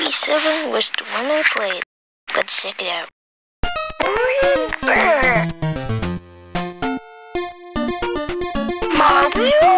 MB7 was the one I played. Let's check it out. Mario?